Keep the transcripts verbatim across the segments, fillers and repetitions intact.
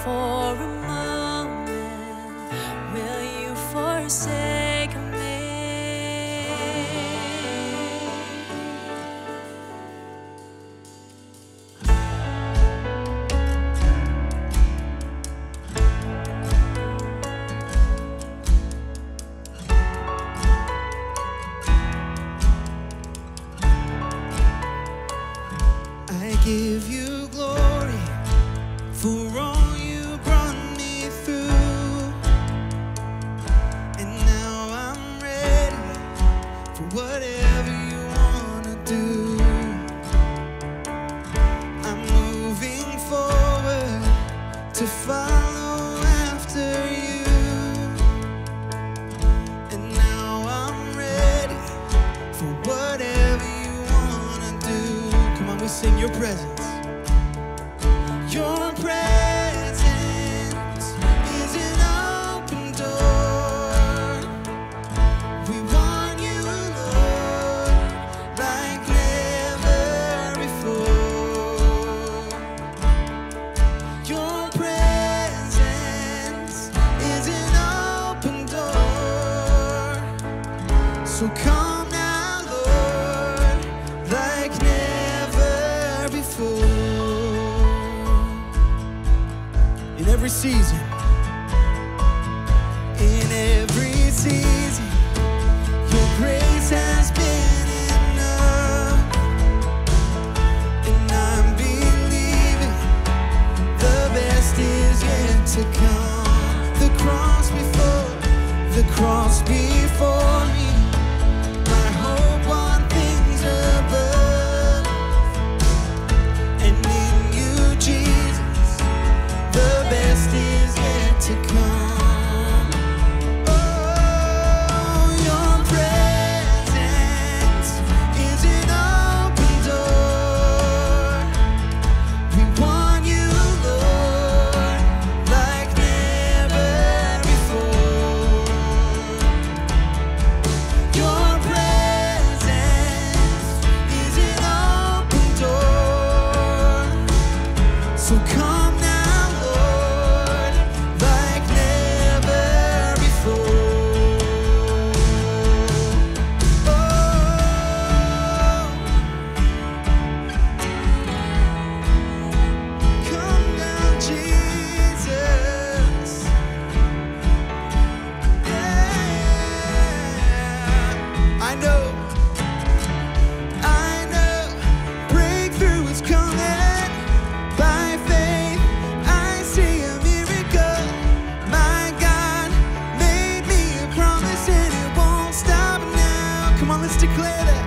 for a moment, will you forsake me? I give you glory for all you brought me through, and now I'm ready for whatever you want to do. I'm moving forward to follow after you, and now I'm ready for whatever you want to do. Come on, we sing your presence. Your presence is an open door. We want you, Lord, like never before. Your presence is an open door. So come now, Lord, like never before. In every season, in every season, your grace has been enough, and I'm believing the best is yet to come. The cross before, the cross before me, my hope on things above, and in you, Jesus, the best is yet to come. Oh, your presence is an open door. We want you, Lord, like never before. Your presence is an open door. So come now, Lord, like never before. Oh, come now, Jesus. Yeah. I know, I know, breakthrough is coming. By faith, I see a miracle. My God made me a promise and it won't stop now. Come on, let's declare that.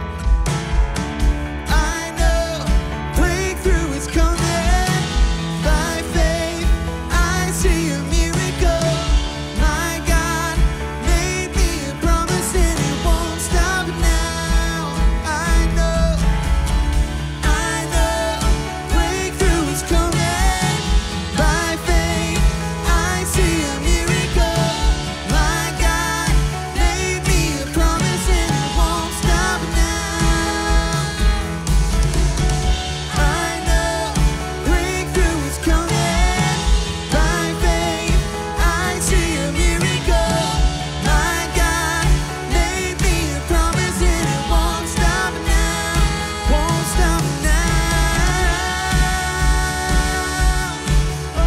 I know breakthrough is coming. By faith, I see a miracle. My God made me a promise and it won't stop now. I know, I know, breakthrough is coming. By faith, I see a miracle. My God made me a promise and it won't stop now. I know, breakthrough is coming. By faith, I see a miracle. My God made me a promise and it won't stop now. Won't stop now. Oh,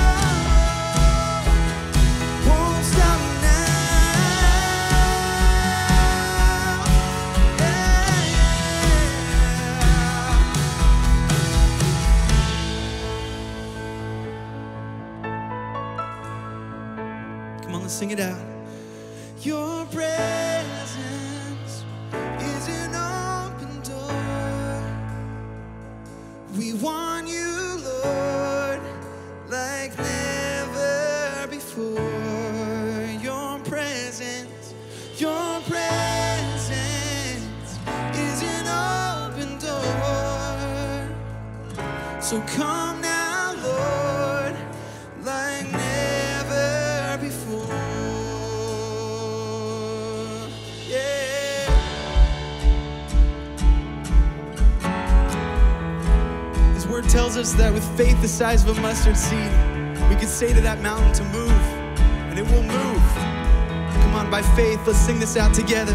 won't stop now. Come on, let's sing it out. Your presence is an open door. We want you, Lord, like never before. Your presence, your presence is an open door. So come now, Lord, like never before. Yeah. His word tells us that with faith the size of a mustard seed, We can say to that mountain to move, and it will move. Come on, by faith, let's sing this out together.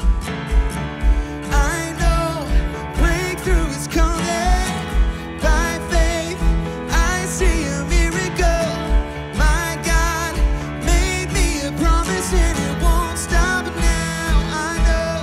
I know breakthrough is coming. By faith, I see a miracle. My God made me a promise, and it won't stop now. I know,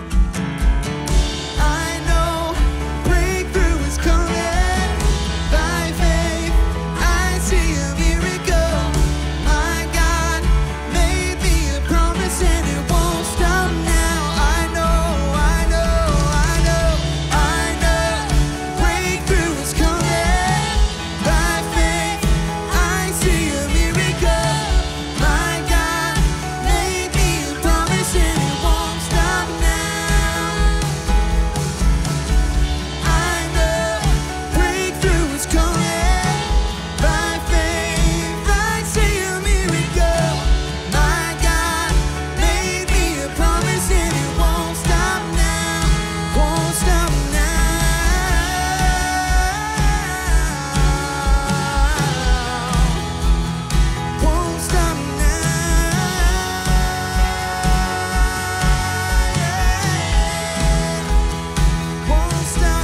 I know breakthrough is coming. By faith, I see a miracle. My God made me a promise, and it won't stop now. I know, I know, I know, I know breakthrough is coming. By faith, I see a miracle. My God made me a promise, and it won't stop now. I know breakthrough is coming. By faith, I see a miracle. My God made me a promise, and it won't stop now. Won't stop now. Won't stop now. Won't stop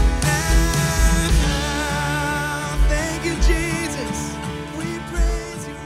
now. Thank you, Jesus. We praise your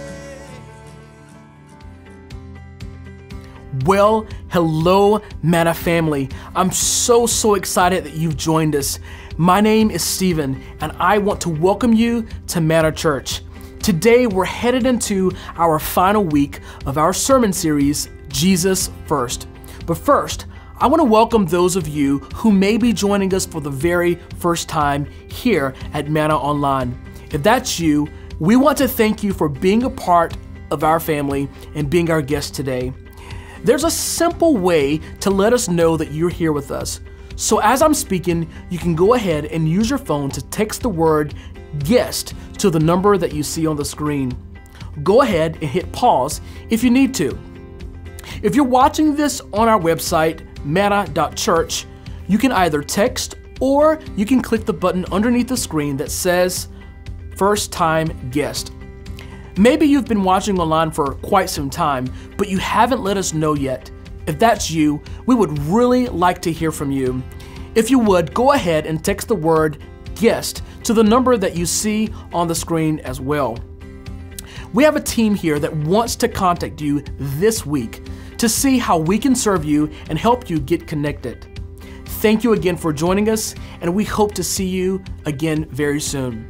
name. Well, hello, Manna family. I'm so, so excited that you've joined us. My name is Stephen, and I want to welcome you to Manna Church. Today, we're headed into our final week of our sermon series, Jesus First. But first, I want to welcome those of you who may be joining us for the very first time here at Manna Online. If that's you, we want to thank you for being a part of our family and being our guest today. There's a simple way to let us know that you're here with us. So as I'm speaking, you can go ahead and use your phone to text the word guest to the number that you see on the screen. Go ahead and hit pause if you need to. If you're watching this on our website, manna dot church, you can either text or you can click the button underneath the screen that says First Time Guest. Maybe you've been watching online for quite some time, but you haven't let us know yet. If that's you, we would really like to hear from you. If you would, go ahead and text the word guest to the number that you see on the screen as well. We have a team here that wants to contact you this week to see how we can serve you and help you get connected. Thank you again for joining us, and we hope to see you again very soon.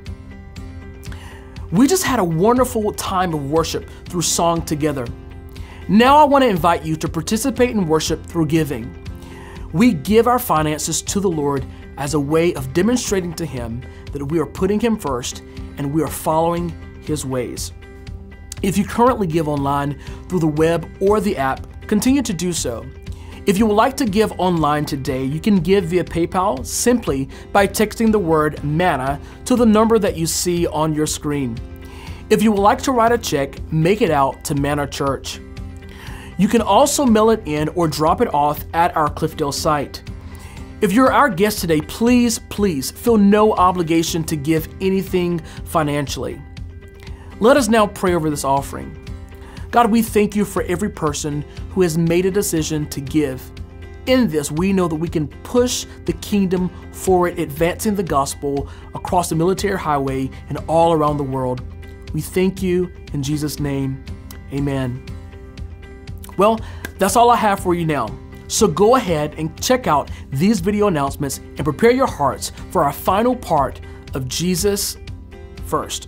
We just had a wonderful time of worship through song together. Now I want to invite you to participate in worship through giving. We give our finances to the Lord as a way of demonstrating to Him that we are putting Him first and we are following His ways. If you currently give online through the web or the app, continue to do so. If you would like to give online today, you can give via PayPal simply by texting the word manna to the number that you see on your screen. If you would like to write a check, make it out to Manna Church. You can also mail it in or drop it off at our Cliffdale site. If you're our guest today, please, please feel no obligation to give anything financially. Let us now pray over this offering. God, we thank you for every person who has made a decision to give. In this, we know that we can push the kingdom forward, advancing the gospel across the military highway and all around the world. We thank you in Jesus' name, amen. Well, that's all I have for you now. So go ahead and check out these video announcements and prepare your hearts for our final part of Jesus First.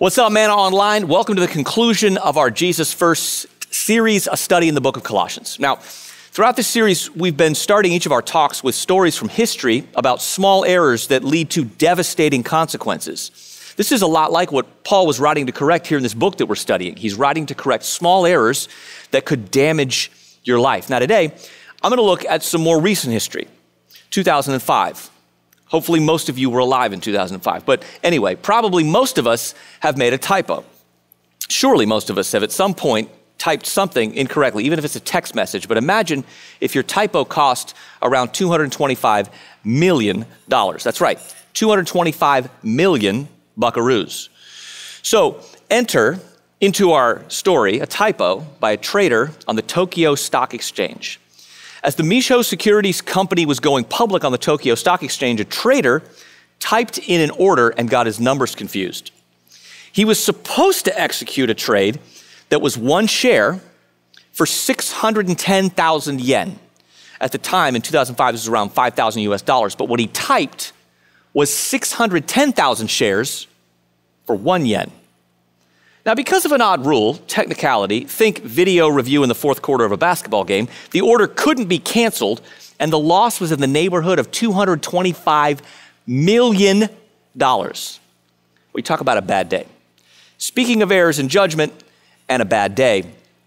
What's up, Manna Online? Welcome to the conclusion of our Jesus First series, a study in the book of Colossians. Now, throughout this series, we've been starting each of our talks with stories from history about small errors that lead to devastating consequences. This is a lot like what Paul was writing to correct here in this book that we're studying. He's writing to correct small errors that could damage your life. Now today, I'm going to look at some more recent history, two thousand five. Hopefully most of you were alive in two thousand five. But anyway, probably most of us have made a typo. Surely most of us have at some point typed something incorrectly, even if it's a text message. But imagine if your typo cost around two hundred twenty-five million dollars. That's right, two hundred twenty-five million buckaroos. So enter into our story a typo by a trader on the Tokyo Stock Exchange. As the Micho Securities Company was going public on the Tokyo Stock Exchange, a trader typed in an order and got his numbers confused. He was supposed to execute a trade that was one share for six hundred ten thousand yen. At the time, in two thousand five, this was around five thousand U S dollars, but what he typed was six hundred ten thousand shares for one yen. Now, because of an odd rule, technicality, think video review in the fourth quarter of a basketball game, the order couldn't be canceled, and the loss was in the neighborhood of two hundred twenty-five million dollars. We talk about a bad day. Speaking of errors in judgment and a bad day,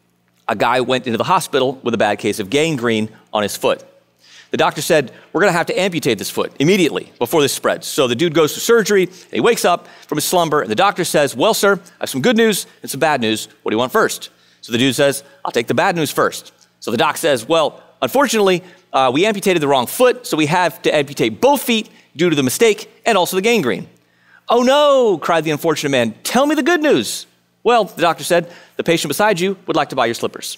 a guy went into the hospital with a bad case of gangrene on his foot. The doctor said, we're gonna have to amputate this foot immediately before this spreads. So the dude goes to surgery, and he wakes up from his slumber, and the doctor says, well, sir, I have some good news and some bad news. What do you want first? So the dude says, I'll take the bad news first. So the doc says, well, unfortunately, uh, we amputated the wrong foot, so we have to amputate both feet due to the mistake and also the gangrene. Oh no, cried the unfortunate man, tell me the good news. Well, the doctor said, the patient beside you would like to buy your slippers.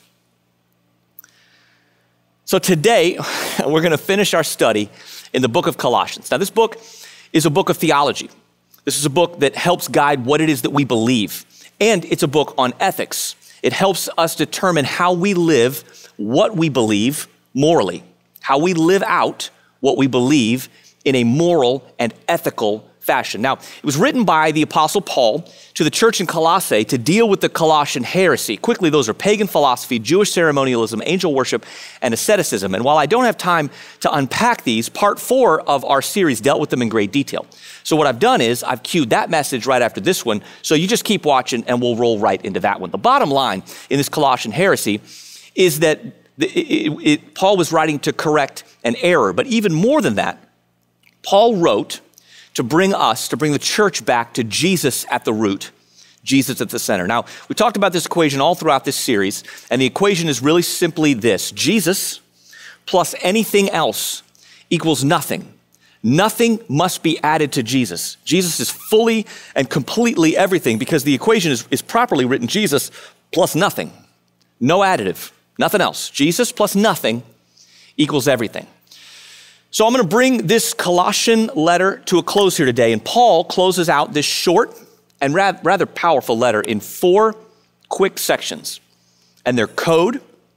So today, we're going to finish our study in the book of Colossians. Now, this book is a book of theology. This is a book that helps guide what it is that we believe. And it's a book on ethics. It helps us determine how we live what we believe morally, how we live out what we believe in a moral and ethical fashion. Now, it was written by the Apostle Paul to the church in Colossae to deal with the Colossian heresy. Quickly, those are pagan philosophy, Jewish ceremonialism, angel worship, and asceticism. And while I don't have time to unpack these, part four of our series dealt with them in great detail. So what I've done is I've queued that message right after this one, so you just keep watching and we'll roll right into that one. The bottom line in this Colossian heresy is that it, it, it, Paul was writing to correct an error, but even more than that, Paul wrote to bring us, to bring the church back to Jesus at the root, Jesus at the center. Now, we talked about this equation all throughout this series, and the equation is really simply this: Jesus plus anything else equals nothing. Nothing must be added to Jesus. Jesus is fully and completely everything, because the equation is, is properly written: Jesus plus nothing, no additive, nothing else. Jesus plus nothing equals everything. So I'm going to bring this Colossian letter to a close here today, and Paul closes out this short and rather powerful letter in four quick sections, and they're code,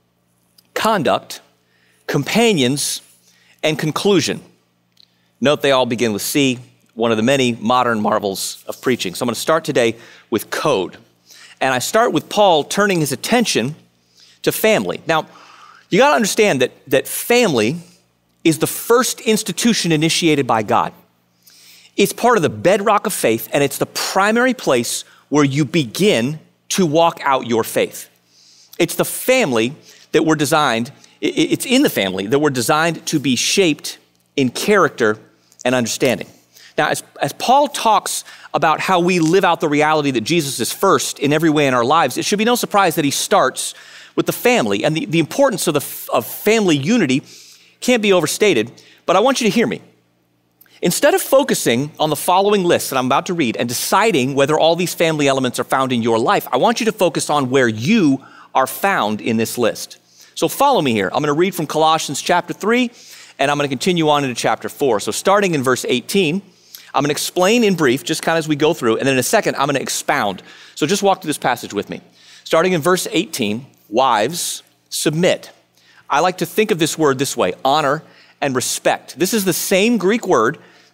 conduct, companions, and conclusion. Note they all begin with C, one of the many modern marvels of preaching. So I'm going to start today with code, and I start with Paul turning his attention to family. Now, you got to understand that, that family is the first institution initiated by God. It's part of the bedrock of faith, and it's the primary place where you begin to walk out your faith. It's the family that we're designed, it's in the family that we're designed to be shaped in character and understanding. Now, as, as Paul talks about how we live out the reality that Jesus is first in every way in our lives, it should be no surprise that he starts with the family, and the, the importance of, the, of family unity can't be overstated, but I want you to hear me. Instead of focusing on the following list that I'm about to read and deciding whether all these family elements are found in your life, I want you to focus on where you are found in this list. So follow me here. I'm going to read from Colossians chapter three, and I'm going to continue on into chapter four. So starting in verse eighteen, I'm going to explain in brief, just kind of as we go through, and then in a second, I'm going to expound. So just walk through this passage with me. Starting in verse eighteen, wives, submit. I like to think of this word this way: honor and respect. This is the same Greek word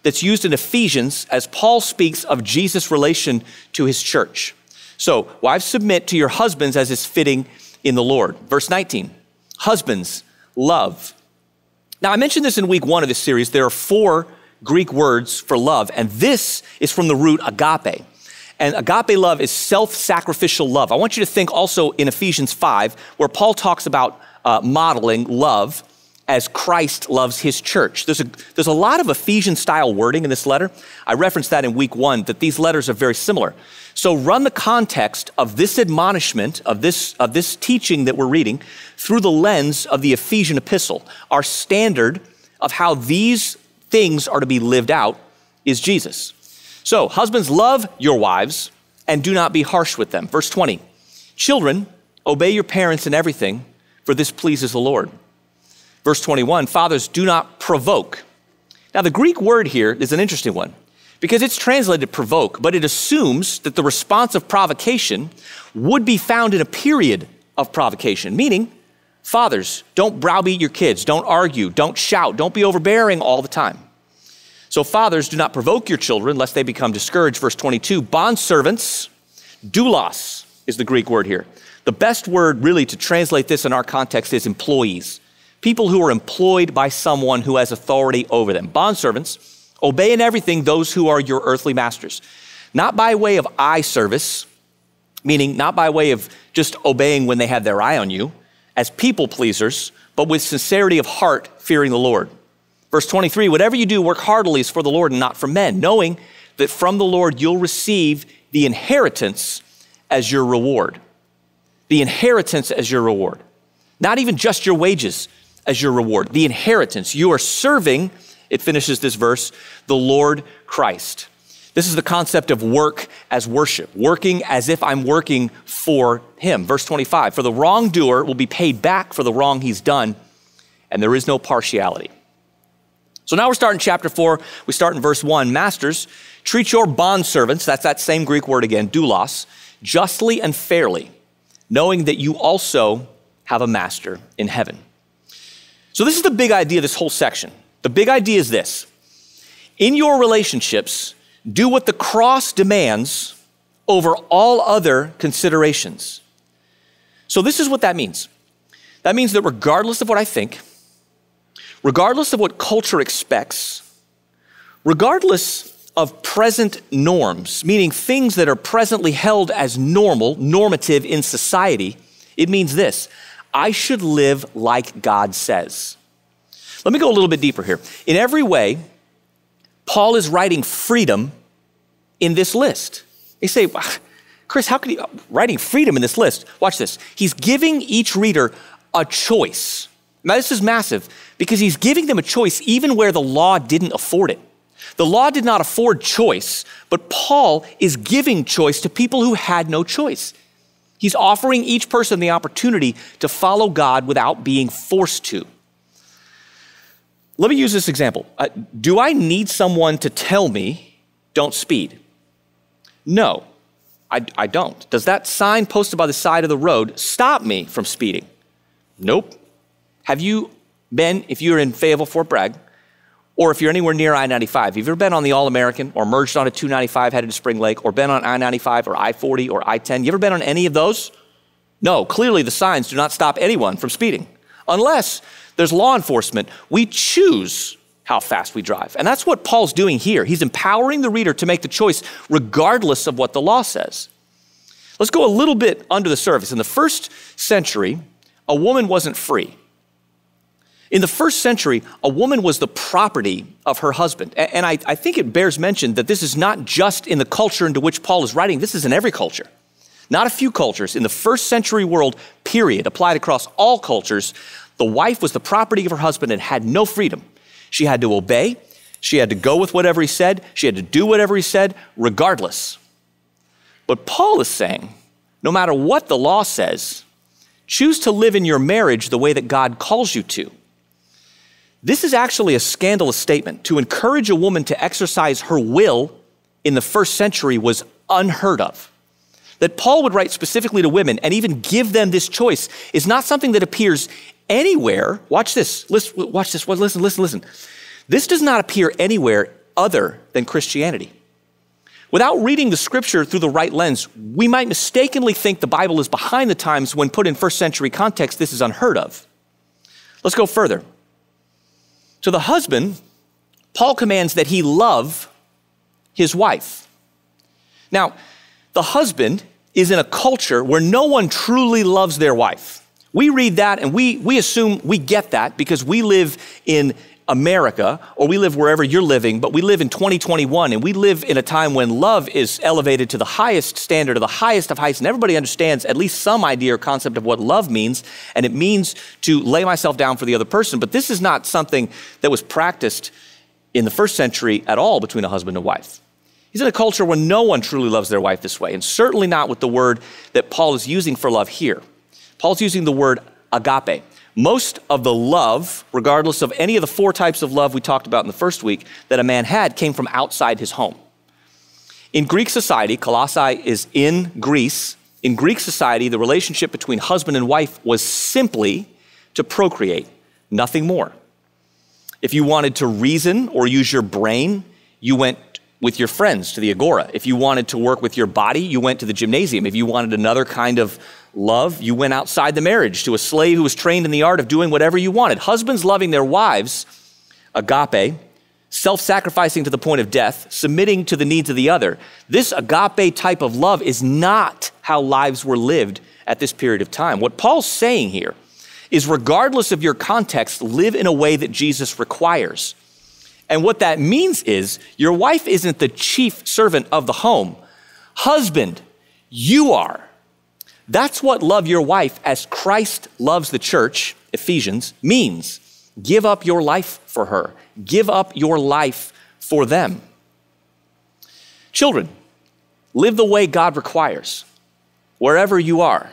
that's used in Ephesians as Paul speaks of Jesus' relation to his church. So, wives, submit to your husbands as is fitting in the Lord. Verse nineteen, husbands, love. Now, I mentioned this in week one of this series. There are four Greek words for love, and this is from the root agape. And agape love is self-sacrificial love. I want you to think also in Ephesians five, where Paul talks about uh, modeling love as Christ loves his church. There's a, there's a lot of Ephesian-style wording in this letter. I referenced that in week one, that these letters are very similar. So run the context of this admonishment, of this, of this teaching that we're reading, through the lens of the Ephesian epistle. Our standard of how these things are to be lived out is Jesus. So husbands, love your wives and do not be harsh with them. Verse twenty, children, obey your parents in everything, for this pleases the Lord. Verse twenty-one, fathers, do not provoke. Now, the Greek word here is an interesting one because it's translated provoke, but it assumes that the response of provocation would be found in a period of provocation, meaning, fathers, don't browbeat your kids, don't argue, don't shout, don't be overbearing all the time. So fathers, do not provoke your children lest they become discouraged. Verse twenty-two, bondservants, doulos is the Greek word here. The best word really to translate this in our context is employees. People who are employed by someone who has authority over them. Bondservants, obey in everything those who are your earthly masters. Not by way of eye service, meaning not by way of just obeying when they have their eye on you, as people pleasers, but with sincerity of heart, fearing the Lord. Verse twenty-three, whatever you do, work heartily as for the Lord and not for men, knowing that from the Lord you'll receive the inheritance as your reward. The inheritance as your reward. Not even just your wages as your reward, the inheritance. You are serving, it finishes this verse, the Lord Christ. This is the concept of work as worship, working as if I'm working for him. Verse twenty-five, for the wrongdoer will be paid back for the wrong he's done, and there is no partiality. So now we're starting chapter four. We start in verse one. Masters, treat your bondservants, that's that same Greek word again, doulos, justly and fairly, knowing that you also have a master in heaven. So this is the big idea of this whole section. The big idea is this. In your relationships, do what the cross demands over all other considerations. So this is what that means. That means that regardless of what I think, regardless of what culture expects, regardless of present norms, meaning things that are presently held as normal, normative in society, it means this. I should live like God says. Let me go a little bit deeper here. In every way, Paul is writing freedom in this list. They say, Chris, how could he, writing freedom in this list? Watch this. He's giving each reader a choice. Now, this is massive because he's giving them a choice even where the law didn't afford it. The law did not afford choice, but Paul is giving choice to people who had no choice. He's offering each person the opportunity to follow God without being forced to. Let me use this example. Uh, do I need someone to tell me, don't speed? No, I, I don't. Does that sign posted by the side of the road stop me from speeding? Nope. Have you been, if you're in Fayetteville, Fort Bragg, or if you're anywhere near I ninety-five, have you ever been on the All-American or merged on a two ninety-five headed to Spring Lake or been on I ninety-five or I forty or I ten? You ever been on any of those? No, clearly the signs do not stop anyone from speeding. Unless there's law enforcement, we choose how fast we drive. And that's what Paul's doing here. He's empowering the reader to make the choice regardless of what the law says. Let's go a little bit under the surface. In the first century, a woman wasn't free. In the first century, a woman was the property of her husband. And I, I think it bears mention that this is not just in the culture into which Paul is writing. This is in every culture. Not a few cultures. In the first century world, period, applied across all cultures, the wife was the property of her husband and had no freedom. She had to obey. She had to go with whatever he said. She had to do whatever he said, regardless. But Paul is saying, no matter what the law says, choose to live in your marriage the way that God calls you to. This is actually a scandalous statement. To encourage a woman to exercise her will in the first century was unheard of. That Paul would write specifically to women and even give them this choice is not something that appears anywhere. Watch this. Listen, watch this. Listen, listen, listen. This does not appear anywhere other than Christianity. Without reading the scripture through the right lens, we might mistakenly think the Bible is behind the times when put in first century context, this is unheard of. Let's go further. To the husband, Paul commands that he love his wife. Now, the husband is in a culture where no one truly loves their wife. We read that and we, we assume we get that because we live in America, or we live wherever you're living, but we live in twenty twenty-one, and we live in a time when love is elevated to the highest standard, or the highest of heights, and everybody understands at least some idea or concept of what love means, and it means to lay myself down for the other person. But this is not something that was practiced in the first century at all between a husband and wife. He's in a culture where no one truly loves their wife this way, and certainly not with the word that Paul is using for love here. Paul's using the word agape. Most of the love, regardless of any of the four types of love we talked about in the first week, that a man had came from outside his home. In Greek society, Colossae is in Greece. In Greek society, the relationship between husband and wife was simply to procreate, nothing more. If you wanted to reason or use your brain, you went with your friends to the agora. If you wanted to work with your body, you went to the gymnasium. If you wanted another kind of love, you went outside the marriage to a slave who was trained in the art of doing whatever you wanted. Husbands loving their wives, agape, self-sacrificing to the point of death, submitting to the needs of the other. This agape type of love is not how lives were lived at this period of time. What Paul's saying here is, regardless of your context, live in a way that Jesus requires. And what that means is your wife isn't the chief servant of the home. Husband, you are. That's what love your wife as Christ loves the church, Ephesians, means. Give up your life for her. Give up your life for them. Children, live the way God requires, wherever you are,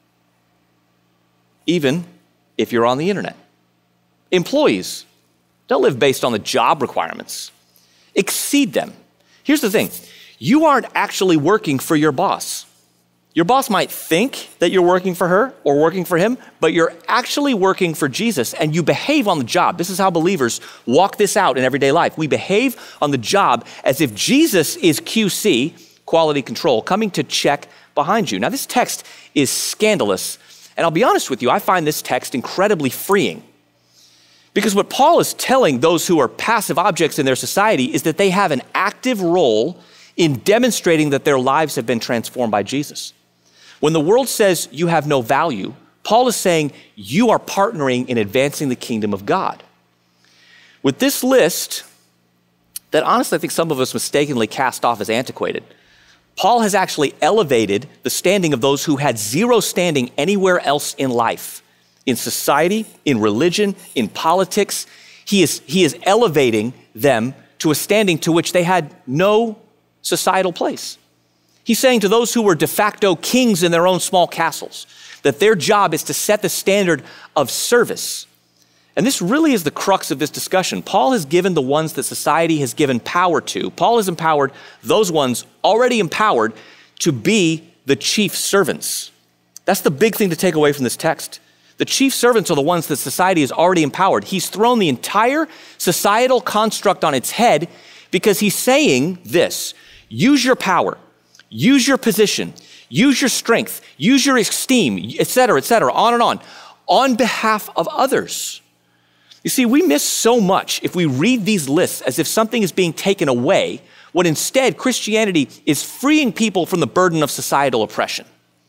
even if you're on the internet. Employees, don't live based on the job requirements. Exceed them. Here's the thing. You aren't actually working for your boss. Your boss might think that you're working for her or working for him, but you're actually working for Jesus, and you behave on the job. This is how believers walk this out in everyday life. We behave on the job as if Jesus is Q C, quality control, coming to check behind you. Now, this text is scandalous, and I'll be honest with you, I find this text incredibly freeing. Because what Paul is telling those who are passive objects in their society is that they have an active role in demonstrating that their lives have been transformed by Jesus. When the world says you have no value, Paul is saying you are partnering in advancing the kingdom of God. With this list, that honestly I think some of us mistakenly cast off as antiquated, Paul has actually elevated the standing of those who had zero standing anywhere else in life, in society, in religion, in politics. He is, he is elevating them to a standing to which they had no societal place. He's saying to those who were de facto kings in their own small castles that their job is to set the standard of service. And this really is the crux of this discussion. Paul has given the ones that society has given power to. Paul has empowered those ones already empowered to be the chief servants. That's the big thing to take away from this text. The chief servants are the ones that society has already empowered. He's thrown the entire societal construct on its head because he's saying this: use your power, use your position, use your strength, use your esteem, et cetera, et cetera, on and on, on behalf of others. You see, we miss so much if we read these lists as if something is being taken away, when instead Christianity is freeing people from the burden of societal oppression.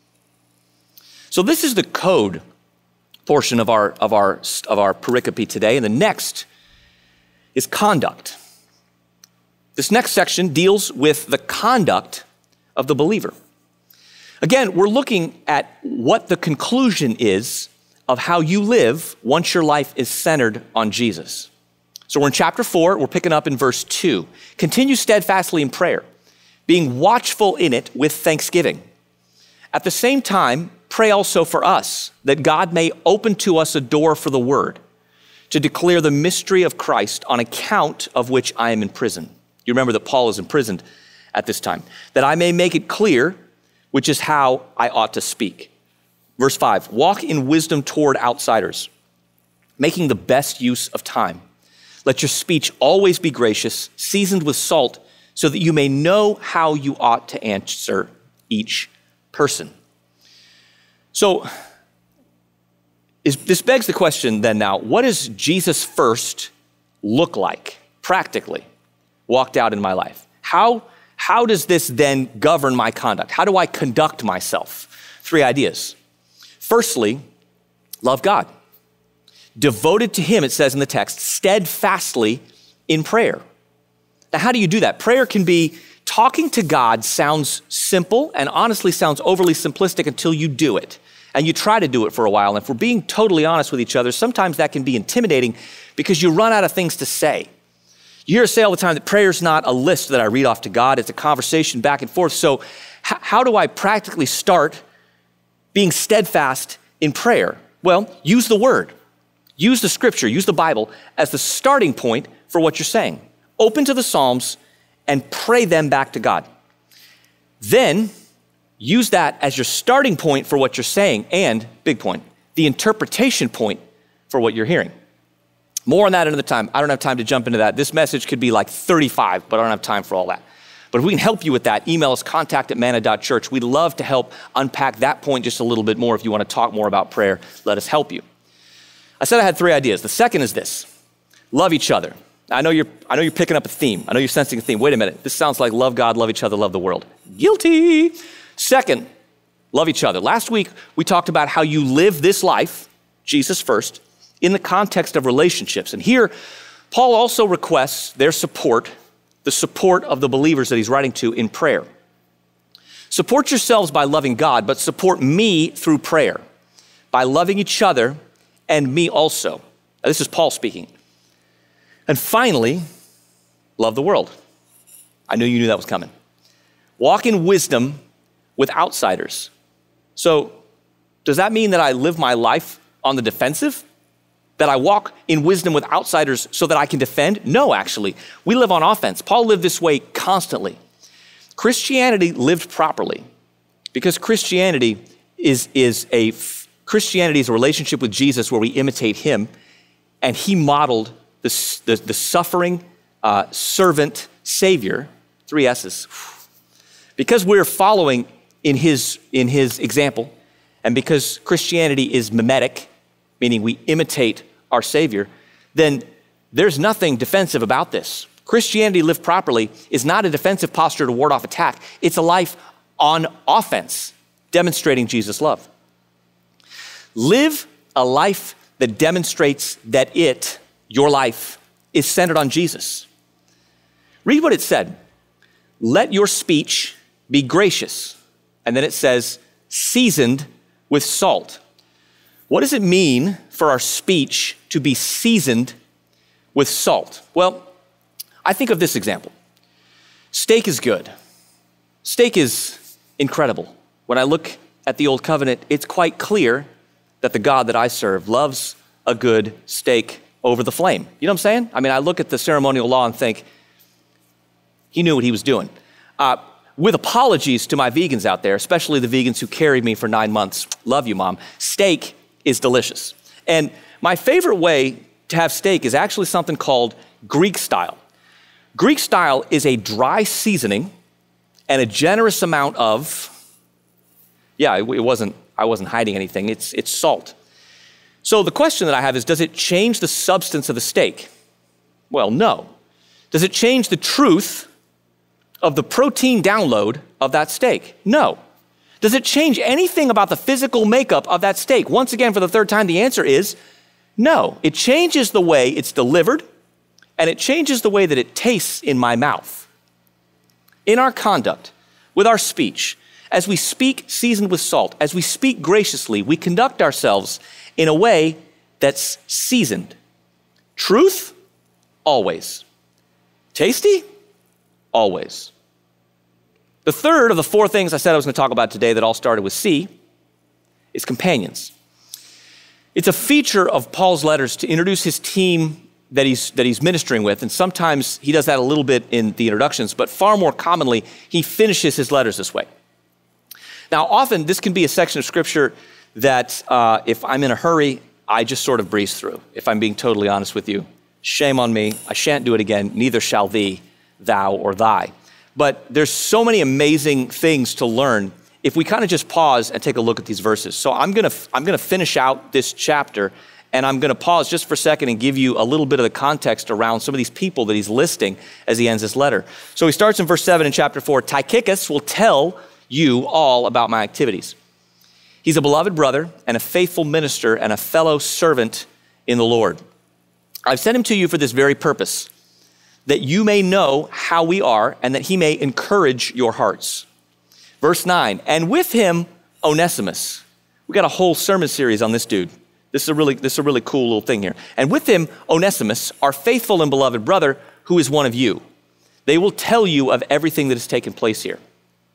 So this is the code portion of our, of our, of our pericope today, and the next is conduct. This next section deals with the conduct of the believer. Again, we're looking at what the conclusion is of how you live once your life is centered on Jesus. So we're in chapter four, we're picking up in verse two. Continue steadfastly in prayer, being watchful in it with thanksgiving. At the same time, pray also for us, that God may open to us a door for the word, to declare the mystery of Christ, on account of which I am in prison. You remember that Paul is imprisoned at this time. That I may make it clear, which is how I ought to speak. Verse five, walk in wisdom toward outsiders, making the best use of time. Let your speech always be gracious, seasoned with salt, so that you may know how you ought to answer each person. So is, this begs the question then now, what does Jesus first look like practically walked out in my life? How, how does this then govern my conduct? How do I conduct myself? Three ideas. Firstly, love God. Devoted to him, it says in the text, steadfastly in prayer. Now, how do you do that? Prayer can be talking to God sounds simple and honestly sounds overly simplistic until you do it. And you try to do it for a while. And if we're being totally honest with each other, sometimes that can be intimidating because you run out of things to say. You hear us say all the time that prayer is not a list that I read off to God. It's a conversation back and forth. So h- how do I practically start being steadfast in prayer? Well, use the word. Use the scripture, use the Bible as the starting point for what you're saying. Open to the Psalms and pray them back to God. Then use that as your starting point for what you're saying and, big point, the interpretation point for what you're hearing. More on that another time. I don't have time to jump into that. This message could be like thirty-five, but I don't have time for all that. But if we can help you with that, email us contact at manna dot church. We'd love to help unpack that point just a little bit more. If you want to talk more about prayer, let us help you. I said I had three ideas. The second is this: love each other. I know you're, I know you're picking up a theme. I know you're sensing a theme. Wait a minute. This sounds like love God, love each other, love the world. Guilty. Second, love each other. Last week, we talked about how you live this life, Jesus first, in the context of relationships. And here, Paul also requests their support, the support of the believers that he's writing to in prayer. Support yourselves by loving God, but support me through prayer, by loving each other and me also. Now, this is Paul speaking. And finally, love the world. I knew you knew that was coming. Walk in wisdom with outsiders. So does that mean that I live my life on the defensive? That I walk in wisdom with outsiders so that I can defend? No, actually. We live on offense. Paul lived this way constantly. Christianity lived properly because Christianity is, is a Christianity is a relationship with Jesus where we imitate him, and he modeled the, the, the suffering uh, servant Savior, three S's. Because we're following in his, in his example, and because Christianity is mimetic, meaning we imitate our Savior, then there's nothing defensive about this. Christianity lived properly is not a defensive posture to ward off attack. It's a life on offense, demonstrating Jesus' love. Live a life that demonstrates that it, your life, is centered on Jesus. Read what it said. Let your speech be gracious. And then it says, seasoned with salt. What does it mean for our speech to be seasoned with salt? Well, I think of this example. Steak is good. Steak is incredible. When I look at the Old Covenant, it's quite clear that the God that I serve loves a good steak over the flame. You know what I'm saying? I mean, I look at the ceremonial law and think, he knew what he was doing. Uh, with apologies to my vegans out there, especially the vegans who carried me for nine months. Love you, Mom. Steak is delicious. And my favorite way to have steak is actually something called Greek style. Greek style is a dry seasoning and a generous amount of, yeah, it, it wasn't, I wasn't hiding anything. It's, it's salt. So the question that I have is, does it change the substance of the steak? Well, no. Does it change the truth of the protein download of that steak? No. Does it change anything about the physical makeup of that steak? Once again, for the third time, the answer is no. It changes the way it's delivered, and it changes the way that it tastes in my mouth. In our conduct, with our speech, as we speak seasoned with salt, as we speak graciously, we conduct ourselves in a way that's seasoned. Truth? Always. Tasty? Always. The third of the four things I said I was going to talk about today that all started with C is companions. It's a feature of Paul's letters to introduce his team that he's, that he's ministering with, and sometimes he does that a little bit in the introductions, but far more commonly, he finishes his letters this way. Now, often this can be a section of scripture that uh, if I'm in a hurry, I just sort of breeze through, if I'm being totally honest with you. Shame on me. I shan't do it again. Neither shall thee, thou or thy. But there's so many amazing things to learn if we kind of just pause and take a look at these verses. So I'm gonna, I'm gonna finish out this chapter, and I'm gonna pause just for a second and give you a little bit of the context around some of these people that he's listing as he ends this letter. So he starts in verse seven in chapter four. Tychicus will tell you all about my activities. He's a beloved brother and a faithful minister and a fellow servant in the Lord. I've sent him to you for this very purpose, that you may know how we are and that he may encourage your hearts. Verse nine, and with him, Onesimus. We got a whole sermon series on this dude. This is a really, this is a really cool little thing here. And with him, Onesimus, our faithful and beloved brother, who is one of you. They will tell you of everything that has taken place here.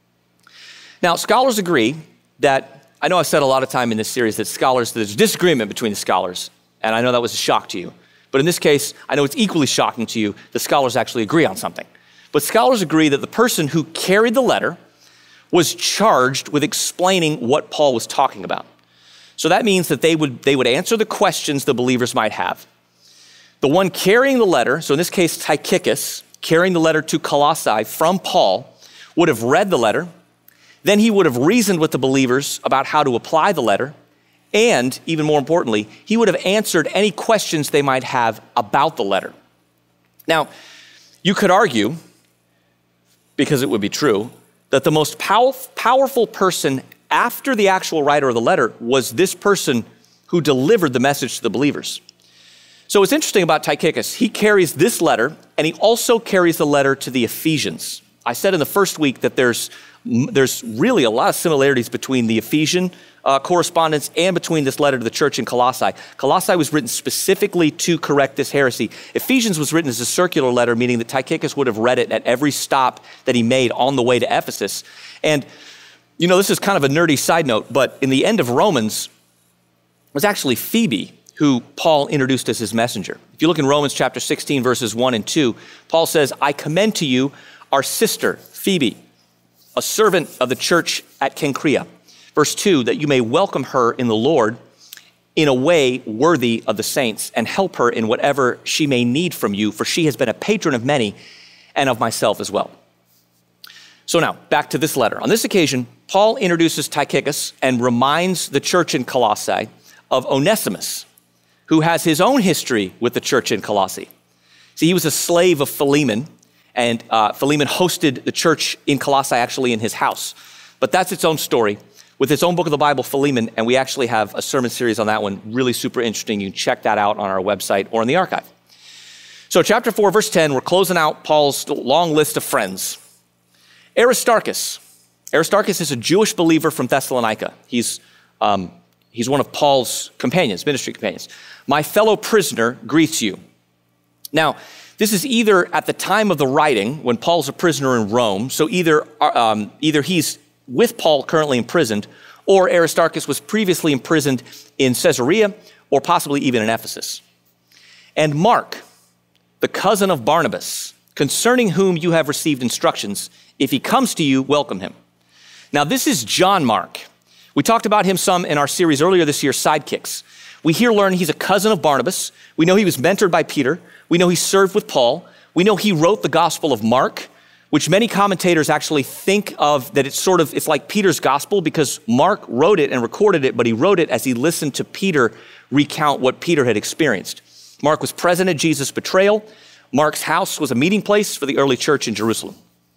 Now, scholars agree that, I know I've said a lot of time in this series that scholars, there's disagreement between the scholars, and I know that was a shock to you. But in this case, I know it's equally shocking to you that scholars actually agree on something. But scholars agree that the person who carried the letter was charged with explaining what Paul was talking about. So that means that they would, they would answer the questions the believers might have. The one carrying the letter, so in this case, Tychicus, carrying the letter to Colossae from Paul, would have read the letter. Then he would have reasoned with the believers about how to apply the letter. And even more importantly, he would have answered any questions they might have about the letter. Now, you could argue, because it would be true, that the most pow- powerful person after the actual writer of the letter was this person who delivered the message to the believers. So what's interesting about Tychicus, he carries this letter, and he also carries the letter to the Ephesians. I said in the first week that there's, there's really a lot of similarities between the Ephesian uh, correspondence and between this letter to the church in Colossae. Colossae was written specifically to correct this heresy. Ephesians was written as a circular letter, meaning that Tychicus would have read it at every stop that he made on the way to Ephesus. And, you know, this is kind of a nerdy side note, but in the end of Romans, it was actually Phoebe who Paul introduced as his messenger. If you look in Romans chapter sixteen, verses one and two, Paul says, I commend to you our sister, Phoebe, a servant of the church at Cenchrea. Verse two, that you may welcome her in the Lord in a way worthy of the saints and help her in whatever she may need from you, for she has been a patron of many and of myself as well. So now, back to this letter. On this occasion, Paul introduces Tychicus and reminds the church in Colossae of Onesimus, who has his own history with the church in Colossae. See, he was a slave of Philemon, and uh, Philemon hosted the church in Colossae actually in his house. But that's its own story with its own book of the Bible, Philemon, and we actually have a sermon series on that one, really super interesting. You can check that out on our website or in the archive. So chapter four, verse ten, we're closing out Paul's long list of friends. Aristarchus. Aristarchus is a Jewish believer from Thessalonica. He's, um, he's one of Paul's companions, ministry companions. My fellow prisoner greets you. Now, this is either at the time of the writing, when Paul's a prisoner in Rome, so either, um, either he's with Paul currently imprisoned, or Aristarchus was previously imprisoned in Caesarea, or possibly even in Ephesus. And Mark, the cousin of Barnabas, concerning whom you have received instructions, if he comes to you, welcome him. Now this is John Mark. We talked about him some in our series earlier this year, Sidekicks. We here learn he's a cousin of Barnabas. We know he was mentored by Peter. We know he served with Paul. We know he wrote the Gospel of Mark, which many commentators actually think of that it's sort of, it's like Peter's gospel because Mark wrote it and recorded it, but he wrote it as he listened to Peter recount what Peter had experienced. Mark was present at Jesus' betrayal. Mark's house was a meeting place for the early church in Jerusalem.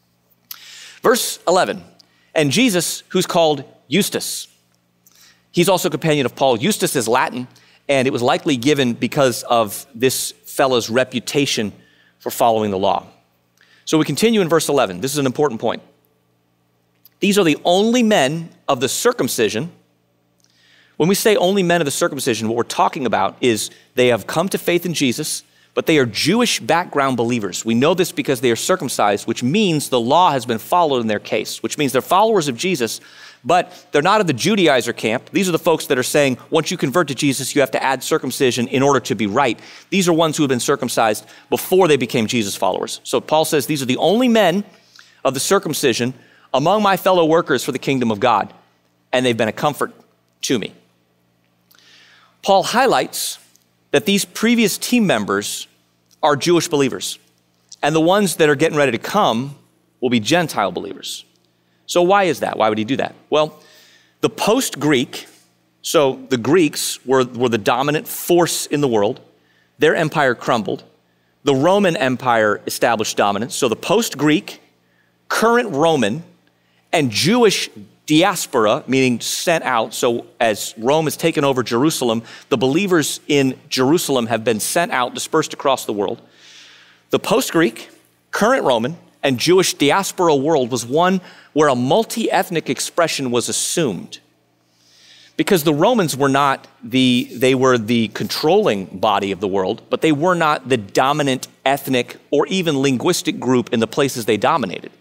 Verse eleven, and Jesus, who's called Eustace. He's also a companion of Paul. Eustace is Latin, and it was likely given because of this fellow's reputation for following the law. So we continue in verse eleven. This is an important point. These are the only men of the circumcision. When we say only men of the circumcision, what we're talking about is they have come to faith in Jesus, but they are Jewish background believers. We know this because they are circumcised, which means the law has been followed in their case, which means they're followers of Jesus, but they're not of the Judaizer camp. These are the folks that are saying, once you convert to Jesus, you have to add circumcision in order to be right. These are ones who have been circumcised before they became Jesus followers. So Paul says, these are the only men of the circumcision among my fellow workers for the kingdom of God, and they've been a comfort to me. Paul highlights that these previous team members are Jewish believers, and the ones that are getting ready to come will be Gentile believers. So why is that? Why would he do that? Well, the post-Greek, so the Greeks were, were the dominant force in the world. Their empire crumbled. The Roman Empire established dominance. So the post-Greek, current Roman, and Jewish diaspora, meaning sent out. So as Rome has taken over Jerusalem, the believers in Jerusalem have been sent out, dispersed across the world. The post-Greek, current Roman, and Jewish diaspora world was one where a multi-ethnic expression was assumed. Because the Romans were not the, they were the controlling body of the world, but they were not the dominant ethnic or even linguistic group in the places they dominated.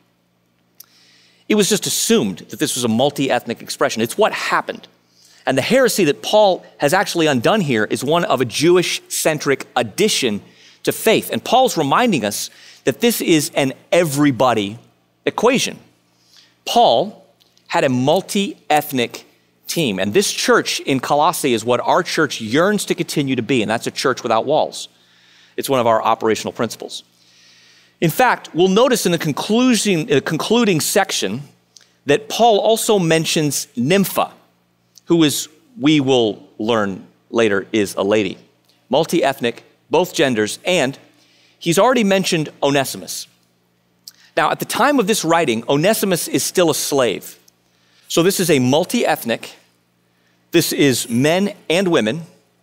It was just assumed that this was a multi-ethnic expression. It's what happened. And the heresy that Paul has actually undone here is one of a Jewish-centric addition to faith. And Paul's reminding us that this is an everybody equation. Paul had a multi-ethnic team. And this church in Colossae is what our church yearns to continue to be, and that's a church without walls. It's one of our operational principles. In fact, we'll notice in the conclusion, uh, concluding section that Paul also mentions Nympha, who is, we will learn later, is a lady. Multi-ethnic, both genders, and he's already mentioned Onesimus. Now, at the time of this writing, Onesimus is still a slave. So this is a multi-ethnic, this is men and women,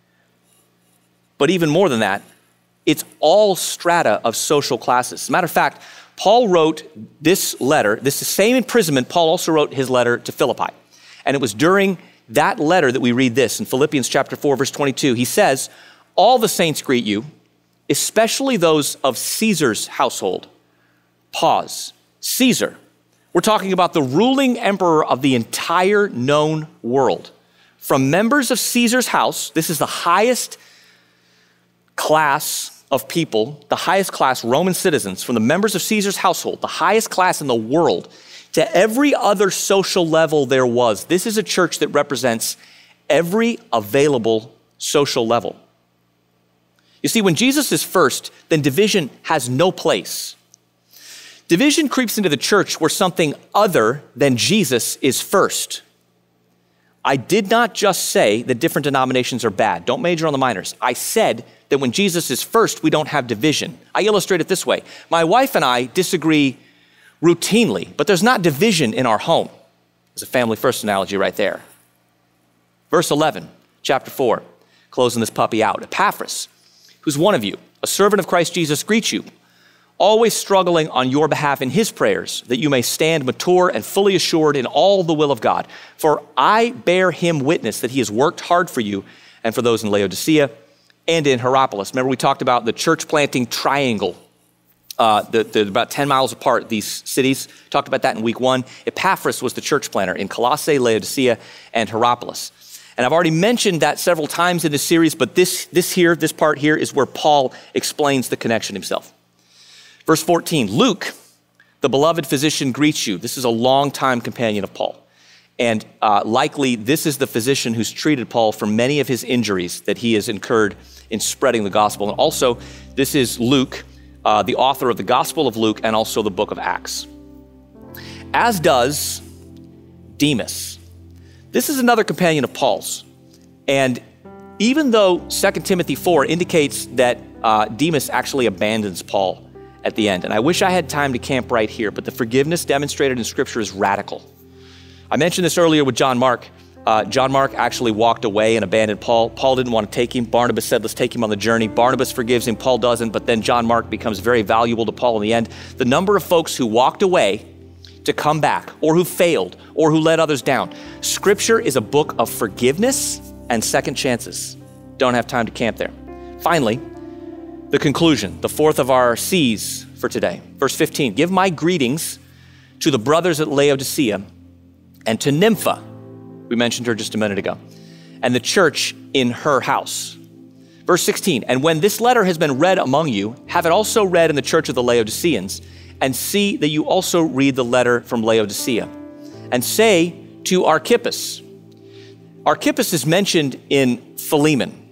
but even more than that, it's all strata of social classes. As a matter of fact, Paul wrote this letter, this same imprisonment, Paul also wrote his letter to Philippi. And it was during that letter that we read this in Philippians chapter four, verse twenty-two. He says, all the saints greet you, especially those of Caesar's household. Pause. Caesar. We're talking about the ruling emperor of the entire known world. From members of Caesar's house, this is the highest class of people, the highest class Roman citizens, from the members of Caesar's household, the highest class in the world, to every other social level there was. This is a church that represents every available social level. You see, when Jesus is first, then division has no place. Division creeps into the church where something other than Jesus is first. I did not just say that different denominations are bad. Don't major on the minors. I said that when Jesus is first, we don't have division. I illustrate it this way. My wife and I disagree routinely, but there's not division in our home. There's a family first analogy right there. Verse eleven, chapter four, closing this puppy out. Epaphras, who's one of you, a servant of Christ Jesus, greets you, always struggling on your behalf in his prayers, that you may stand mature and fully assured in all the will of God. For I bear him witness that he has worked hard for you and for those in Laodicea and in Hierapolis. Remember, we talked about the church planting triangle. Uh, the, the, about ten miles apart, these cities. Talked about that in week one. Epaphras was the church planter in Colossae, Laodicea, and Hierapolis. And I've already mentioned that several times in this series, but this, this here, this part here is where Paul explains the connection himself. Verse fourteen, Luke, the beloved physician, greets you. This is a longtime companion of Paul. And uh, likely this is the physician who's treated Paul for many of his injuries that he has incurred in spreading the gospel. And also, this is Luke, uh, the author of the Gospel of Luke and also the book of Acts. As does Demas. This is another companion of Paul's. And even though Second Timothy four indicates that uh, Demas actually abandons Paul at the end. And I wish I had time to camp right here, but the forgiveness demonstrated in Scripture is radical. I mentioned this earlier with John Mark. Uh, John Mark actually walked away and abandoned Paul. Paul didn't want to take him. Barnabas said, let's take him on the journey. Barnabas forgives him. Paul doesn't, but then John Mark becomes very valuable to Paul in the end. The number of folks who walked away to come back, or who failed, or who let others down. Scripture is a book of forgiveness and second chances. Don't have time to camp there. Finally, the conclusion, the fourth of our C's for today. Verse fifteen, give my greetings to the brothers at Laodicea and to Nympha, we mentioned her just a minute ago, and the church in her house. Verse sixteen, and when this letter has been read among you, have it also read in the church of the Laodiceans, and see that you also read the letter from Laodicea. And say to Archippus, Archippus is mentioned in Philemon.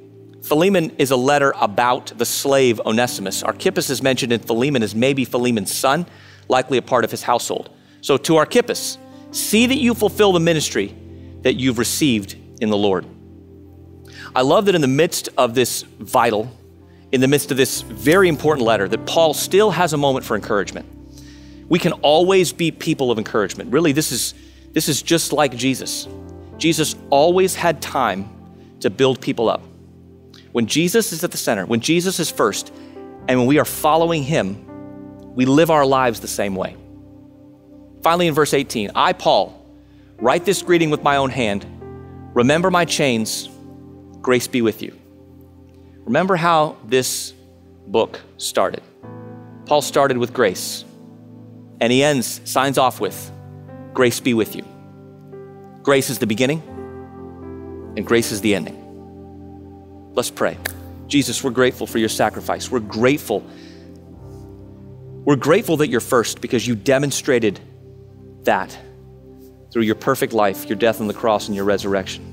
Philemon is a letter about the slave Onesimus. Archippus is mentioned in Philemon as maybe Philemon's son, likely a part of his household. So to Archippus, see that you fulfill the ministry that you've received in the Lord. I love that in the midst of this vital, in the midst of this very important letter, that Paul still has a moment for encouragement. We can always be people of encouragement. Really, this is, this is just like Jesus. Jesus always had time to build people up. When Jesus is at the center, when Jesus is first, and when we are following him, we live our lives the same way. Finally, in verse eighteen, I, Paul, write this greeting with my own hand. Remember my chains, grace be with you. Remember how this book started. Paul started with grace, and he ends, signs off with, grace be with you. Grace is the beginning, and grace is the ending. Let's pray. Jesus, we're grateful for your sacrifice. We're grateful. We're grateful that you're first because you demonstrated that through your perfect life, your death on the cross, and your resurrection.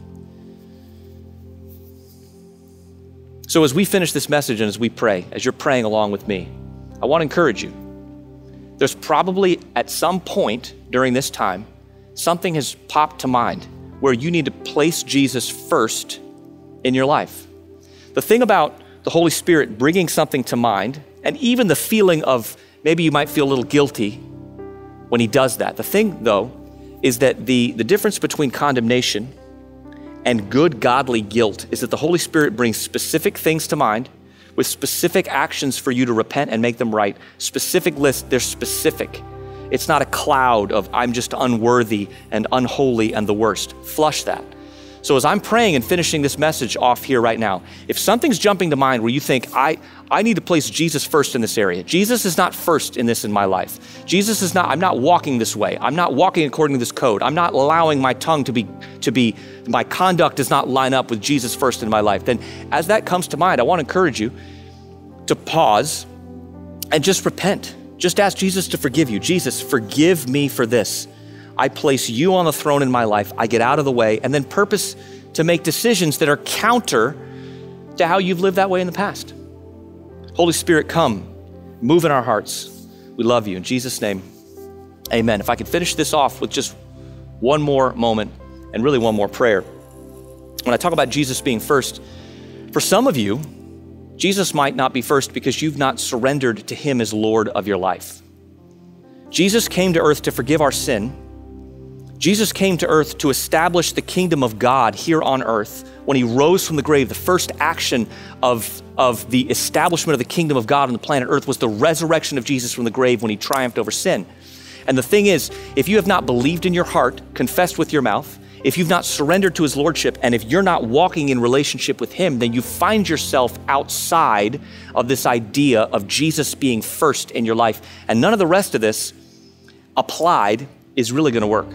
So as we finish this message and as we pray, as you're praying along with me, I want to encourage you. There's probably at some point during this time, something has popped to mind where you need to place Jesus first in your life. The thing about the Holy Spirit bringing something to mind, and even the feeling of maybe you might feel a little guilty when he does that. The thing, though, is that the, the difference between condemnation and good godly guilt is that the Holy Spirit brings specific things to mind with specific actions for you to repent and make them right. Specific lists, they're specific. It's not a cloud of I'm just unworthy and unholy and the worst. Flush that. So as I'm praying and finishing this message off here right now, if something's jumping to mind where you think, I, I need to place Jesus first in this area. Jesus is not first in this in my life. Jesus is not, I'm not walking this way. I'm not walking according to this code. I'm not allowing my tongue to be, to be, my conduct does not line up with Jesus first in my life. Then as that comes to mind, I want to encourage you to pause and just repent. Just ask Jesus to forgive you. Jesus, forgive me for this. I place you on the throne in my life. I get out of the way and then purpose to make decisions that are counter to how you've lived that way in the past. Holy Spirit, come, move in our hearts. We love you. In Jesus' name, amen. If I could finish this off with just one more moment and really one more prayer. When I talk about Jesus being first, for some of you, Jesus might not be first because you've not surrendered to him as Lord of your life. Jesus came to earth to forgive our sin. Jesus came to earth to establish the kingdom of God here on earth. When he rose from the grave, the first action of, of the establishment of the kingdom of God on the planet earth was the resurrection of Jesus from the grave when he triumphed over sin. And the thing is, if you have not believed in your heart, confessed with your mouth, if you've not surrendered to his lordship, and if you're not walking in relationship with him, then you find yourself outside of this idea of Jesus being first in your life. And none of the rest of this applied is really gonna work.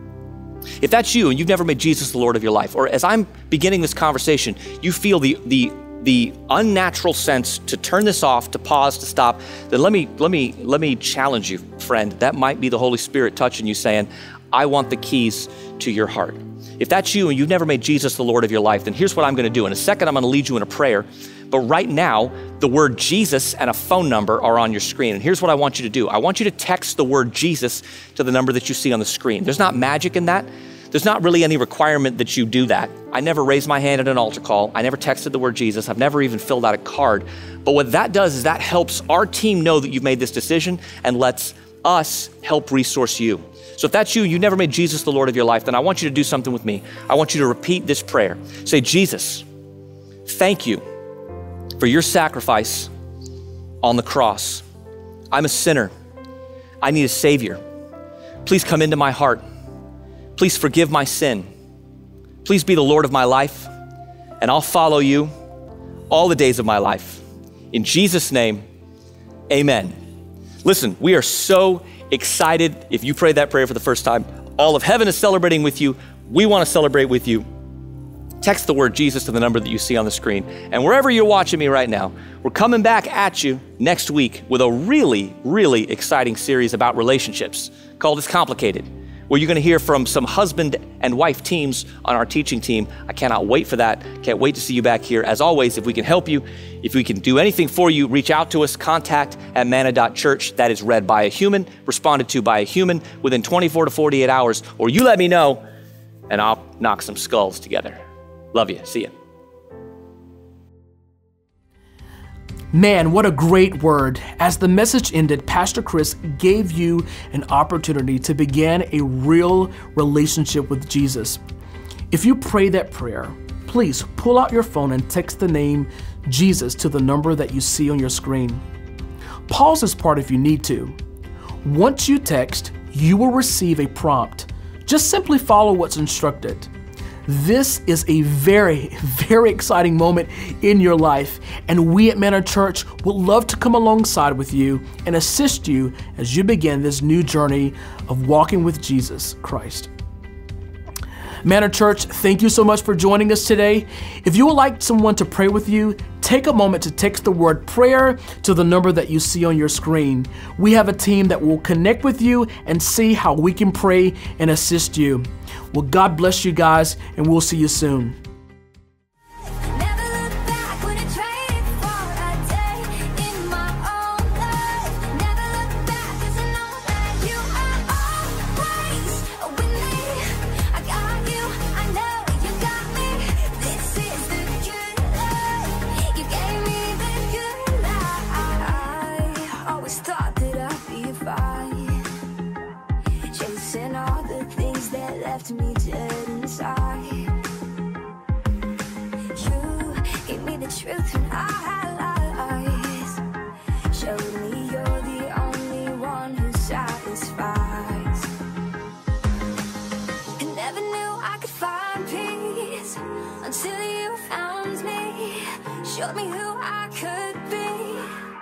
If that's you and you've never made Jesus the Lord of your life, or as I'm beginning this conversation, you feel the, the, the unnatural sense to turn this off, to pause, to stop, then let me, let me, let me challenge you, friend. That might be the Holy Spirit touching you saying, I want the keys to your heart. If that's you and you've never made Jesus the Lord of your life, then here's what I'm gonna do. In a second, I'm gonna lead you in a prayer. But right now, the word Jesus and a phone number are on your screen. And here's what I want you to do. I want you to text the word Jesus to the number that you see on the screen. There's not magic in that. There's not really any requirement that you do that. I never raised my hand at an altar call. I never texted the word Jesus. I've never even filled out a card. But what that does is that helps our team know that you've made this decision and lets us help resource you. So if that's you, you never made Jesus the Lord of your life, then I want you to do something with me. I want you to repeat this prayer. Say, Jesus, thank you for your sacrifice on the cross. I'm a sinner. I need a savior. Please come into my heart. Please forgive my sin. Please be the Lord of my life, and I'll follow you all the days of my life. In Jesus' name, amen. Listen, we are so excited if you prayed that prayer for the first time. All of heaven is celebrating with you. We want to celebrate with you. Text the word Jesus to the number that you see on the screen. And wherever you're watching me right now, we're coming back at you next week with a really, really exciting series about relationships called It's Complicated. where you're going to hear from some husband and wife teams on our teaching team. I cannot wait for that. Can't wait to see you back here. As always, if we can help you, if we can do anything for you, reach out to us, contact at manna dot church. That is read by a human, responded to by a human within twenty-four to forty-eight hours, or you let me know and I'll knock some skulls together. Love you. See you. Man, what a great word. As the message ended, Pastor Chris gave you an opportunity to begin a real relationship with Jesus. If you pray that prayer, please pull out your phone and text the name Jesus to the number that you see on your screen. Pause this part if you need to. Once you text, you will receive a prompt. Just simply follow what's instructed. This is a very, very exciting moment in your life, and we at Manna Church would love to come alongside with you and assist you as you begin this new journey of walking with Jesus Christ. Manna Church, thank you so much for joining us today. If you would like someone to pray with you, take a moment to text the word prayer to the number that you see on your screen. We have a team that will connect with you and see how we can pray and assist you. Well, God bless you guys, and we'll see you soon. Left me dead inside. You gave me the truth when I had lies. Showed me you're the only one who satisfies. I never knew I could find peace until you found me. Showed me who I could be.